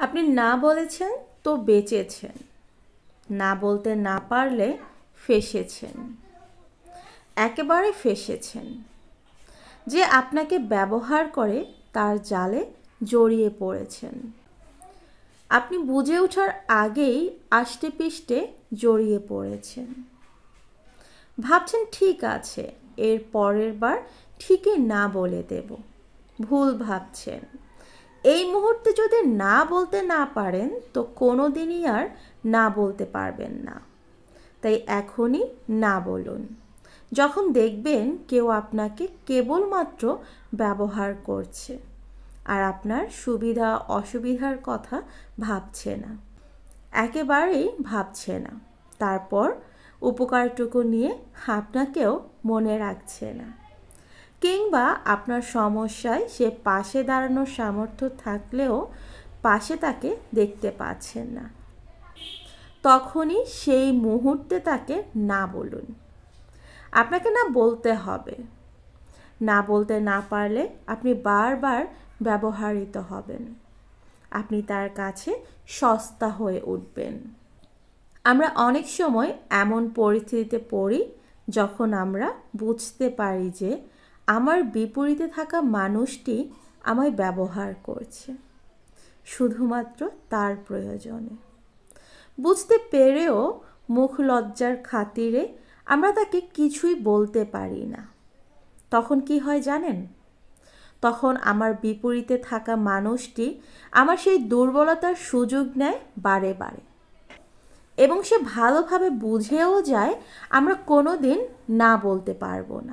আপনি না বলেছেন তো বেঁচেছেন, না বলতে না পারলে ফেঁসেছেন, একেবারে ফেঁসেছেন। যে আপনাকে ব্যবহার করে তার জালে জড়িয়ে পড়েছেন। আপনি বুঝে ওঠার আগেই আষ্টে পিষ্টে জড়িয়ে পড়েছেন। ভাবছেন ঠিক আছে, এর পরের বার ঠিকই না বলে দেব। ভুল ভাবছেন। এই মুহূর্তে যদি না বলতে না পারেন তো কোনো দিনই আর না বলতে পারবেন না। তাই এখনই না বলুন, যখন দেখবেন কেউ আপনাকে কেবলমাত্র ব্যবহার করছে আর আপনার সুবিধা অসুবিধার কথা ভাবছে না, একেবারেই ভাবছে না। তারপর উপকারটুকু নিয়ে আপনাকেও মনে রাখছে না, কিংবা আপনার সমস্যায় সে পাশে দাঁড়ানোর সামর্থ্য থাকলেও পাশে তাকে দেখতে পাচ্ছেন না। তখনই সেই মুহূর্তে তাকে না বলুন। আপনাকে না বলতে হবে। না বলতে না পারলে আপনি বারবার ব্যবহৃত হবেন। আপনি তার কাছে সস্তা হয়ে উঠবেন। আমরা অনেক সময় এমন পরিস্থিতিতে পড়ি যখন আমরা বুঝতে পারি যে আমার বিপরীতে থাকা মানুষটি আমায় ব্যবহার করছে শুধুমাত্র তার প্রয়োজনে। বুঝতে পেরেও মুখ লজ্জার খাতিরে আমরা তাকে কিছুই বলতে পারি না। তখন কি হয় জানেন? তখন আমার বিপরীতে থাকা মানুষটি আমার সেই দুর্বলতার সুযোগ নেয় বারে বারে, এবং সে ভালোভাবে বুঝেও যায় আমরা কোনো দিন না বলতে পারবো না।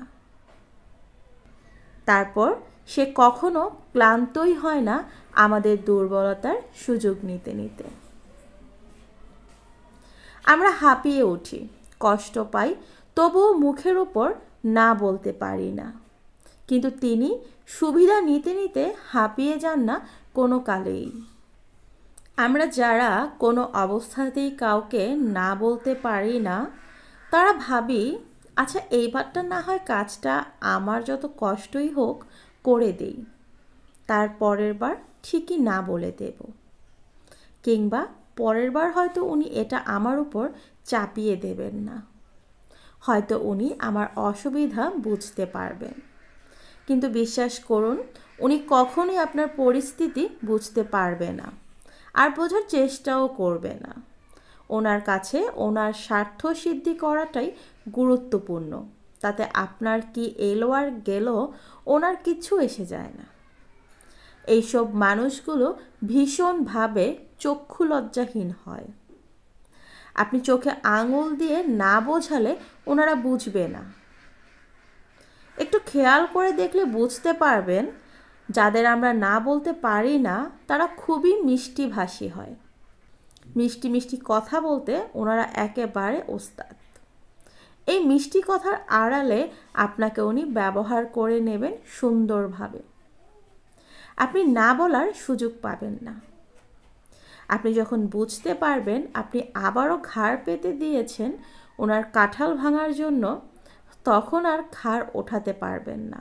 তারপর সে কখনো ক্লান্তই হয় না আমাদের দুর্বলতার সুযোগ নিতে নিতে। আমরা হাঁপিয়ে উঠি, কষ্ট পাই, তবুও মুখের ওপর না বলতে পারি না। কিন্তু তিনি সুবিধা নিতে নিতে হাঁপিয়ে যান না কোনো কালেই। আমরা যারা কোনো অবস্থাতেই কাউকে না বলতে পারি না, তারা ভাবি আচ্ছা এইবারটা না হয় কাজটা আমার যত কষ্টই হোক করে দেই, তার পরের বার ঠিকই না বলে দেব। কিংবা পরের বার হয়তো উনি এটা আমার উপর চাপিয়ে দেবেন না, হয়তো উনি আমার অসুবিধা বুঝতে পারবেন। কিন্তু বিশ্বাস করুন, উনি কখনোই আপনার পরিস্থিতি বুঝতে পারবে না আর বোঝার চেষ্টাও করবে না। ওনার কাছে ওনার স্বার্থ সিদ্ধি করাটাই গুরুত্বপূর্ণ। তাতে আপনার কি এলো আর গেল ওনার কিচ্ছু এসে যায় না। এইসব মানুষগুলো ভীষণভাবে চক্ষু লজ্জাহীন হয়। আপনি চোখে আঙুল দিয়ে না বোঝালে ওনারা বুঝবে না। একটু খেয়াল করে দেখলে বুঝতে পারবেন, যাদের আমরা না বলতে পারি না তারা খুবই মিষ্টিভাষী হয়। মিষ্টি মিষ্টি কথা বলতে ওনারা একেবারে ওস্তাদ। এই মিষ্টি কথার আড়ালে আপনাকে উনি ব্যবহার করে নেবেন সুন্দরভাবে। আপনি না বলার সুযোগ পাবেন না। আপনি যখন বুঝতে পারবেন আপনি আবারও ঘাড় পেতে দিয়েছেন ওনার কাঁঠাল ভাঙার জন্য, তখন আর ঘাড় ওঠাতে পারবেন না।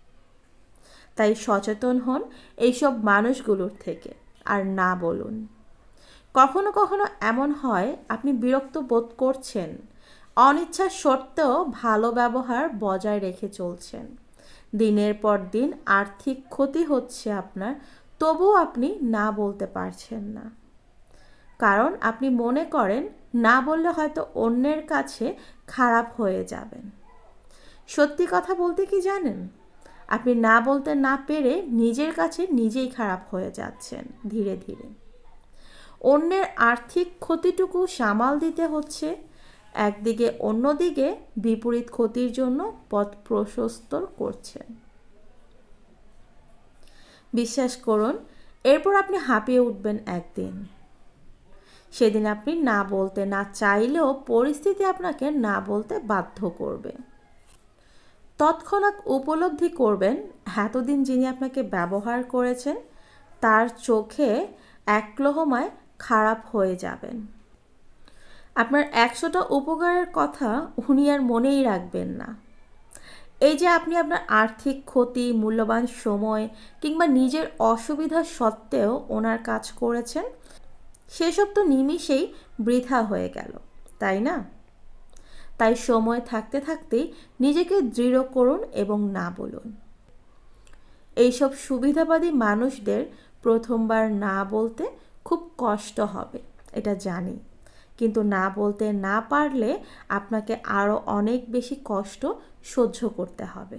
তাই সচেতন হন এইসব মানুষগুলোর থেকে, আর না বলুন। কখনো কখনো এমন হয় আপনি বিরক্ত বোধ করছেন, অনিচ্ছা সত্ত্বেও ভালো ব্যবহার বজায় রেখে চলছেন। দিনের পর দিন আর্থিক ক্ষতি হচ্ছে আপনার, তবুও আপনি না বলতে পারছেন না। কারণ আপনি মনে করেন না বললে হয়তো অন্যের কাছে খারাপ হয়ে যাবেন। সত্যি কথা বলতে কি জানেন, আপনি না বলতে না পেরে নিজের কাছে নিজেই খারাপ হয়ে যাচ্ছেন ধীরে ধীরে। অন্যের আর্থিক ক্ষতিটুকু সামাল দিতে হচ্ছে একদিকে, অন্যদিকে বিপরীত ক্ষতির জন্য পথ প্রশস্ত করছেন। বিশ্বাস করুন, এরপর আপনি হাঁপিয়ে উঠবেন একদিন। সেদিন আপনি না বলতে না চাইলেও পরিস্থিতি আপনাকে না বলতে বাধ্য করবে। তৎক্ষণাৎ উপলব্ধি করবেন এতদিন যিনি আপনাকে ব্যবহার করেছেন তার চোখে এক লহমায় খারাপ হয়ে যাবেন। আপনার 100টা উপকারের কথা উনি আর মনেই রাখবেন না। এই যে আপনি আপনার আর্থিক ক্ষতি, মূল্যবান সময় কিংবা নিজের অসুবিধা সত্ত্বেও ওনার কাজ করেছেন, সেসব তো নিমিষেই বৃথা হয়ে গেল, তাই না? তাই সময় থাকতে থাকতেই নিজেকে দৃঢ় করুন এবং না বলুন। এইসব সুবিধাবাদী মানুষদের প্রথমবার না বলতে খুব কষ্ট হবে, এটা জানি। কিন্তু না বলতে না পারলে আপনাকে আরও অনেক বেশি কষ্ট সহ্য করতে হবে।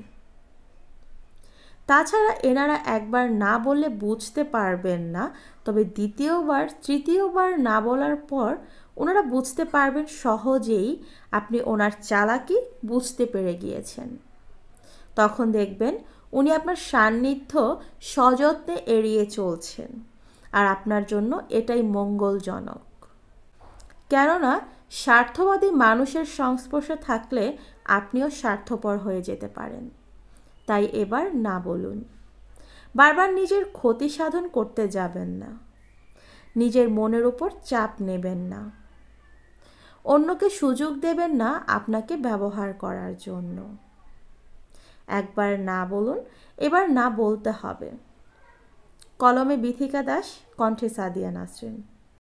তাছাড়া এনারা একবার না বললে বুঝতে পারবেন না, তবে দ্বিতীয়বার তৃতীয়বার না বলার পর ওনারা বুঝতে পারবেন সহজেই আপনি ওনার চালাকি বুঝতে পেরে গিয়েছেন। তখন দেখবেন উনি আপনার সান্নিধ্য সযত্নে এড়িয়ে চলছেন, আর আপনার জন্য এটাই মঙ্গলজনক। কেননা স্বার্থবাদী মানুষের সংস্পর্শে থাকলে আপনিও স্বার্থপর হয়ে যেতে পারেন। তাই এবার না বলুন। বারবার নিজের ক্ষতি সাধন করতে যাবেন না। নিজের মনের উপর চাপ নেবেন না। অন্যকে সুযোগ দেবেন না আপনাকে ব্যবহার করার জন্য। একবার না বলুন, এবার না বলতে হবে। কলমে বিথিকা দাস, কণ্ঠে সাদিয়া নাসরিন।